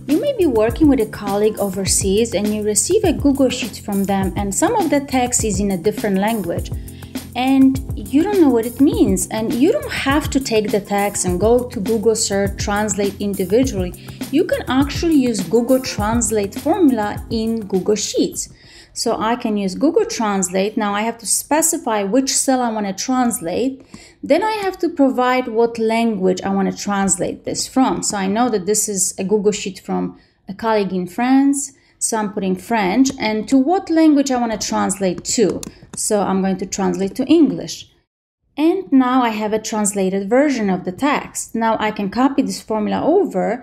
You may be working with a colleague overseas and you receive a Google Sheet from them and some of the text is in a different language and you don't know what it means, and you don't have to take the text and go to Google search translate individually. You can actually use Google Translate formula in Google Sheets. So I can use Google Translate. Now I have to specify which cell I want to translate. Then I have to provide what language I want to translate this from. So I know that this is a Google Sheet from a colleague in France. So I'm putting French, and to what language I want to translate to. So I'm going to translate to English. And now I have a translated version of the text. Now I can copy this formula over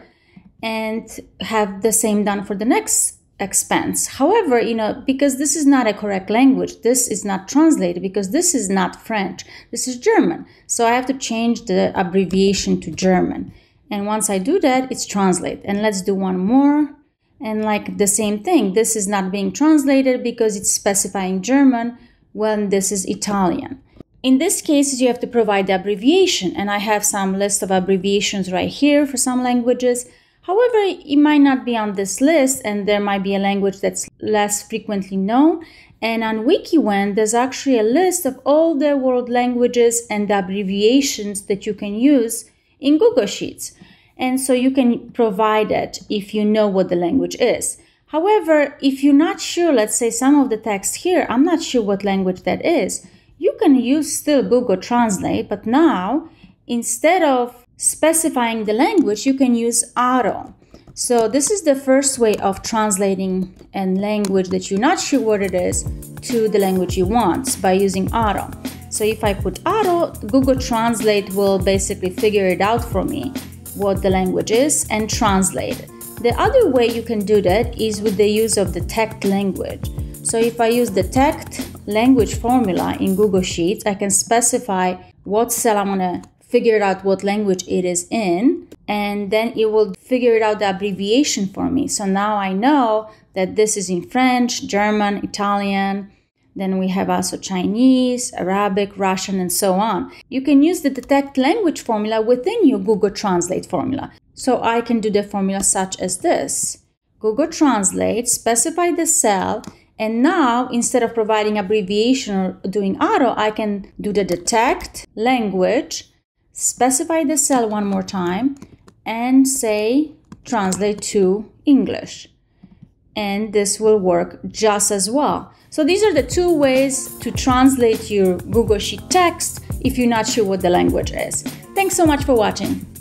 and have the same done for the next expense. However, because this is not a correct language, this is not translated because this is not French, this is German. So I have to change the abbreviation to German. And once I do that, it's translate. And let's do one more. And like the same thing, this is not being translated because it's specifying German when this is Italian. In this case, you have to provide the abbreviation, and I have some list of abbreviations right here for some languages. However, it might not be on this list, and there might be a language that's less frequently known. And on WikiWen, there's actually a list of all the world languages and the abbreviations that you can use in Google Sheets. And so you can provide it if you know what the language is. However, if you're not sure, let's say some of the text here, I'm not sure what language that is, you can use still Google Translate, but now instead of specifying the language, you can use auto. So this is the first way of translating a language that you're not sure what it is to the language you want by using auto. So if I put auto, Google Translate will basically figure it out for me what the language is and translate it. The other way you can do that is with the use of the text language. So if I use the text language formula in Google Sheets, I can specify what cell I want to figure out what language it is in, and then it will figure it out the abbreviation for me. So now I know that this is in French, German, Italian. Then we have also Chinese, Arabic, Russian, and so on. You can use the detect language formula within your Google Translate formula. So I can do the formula such as this. Google Translate, specify the cell, and now instead of providing abbreviation or doing auto, I can do the detect language, specify the cell one more time, and say translate to English. And this will work just as well. So these are the two ways to translate your Google Sheet text if you're not sure what the language is. Thanks so much for watching.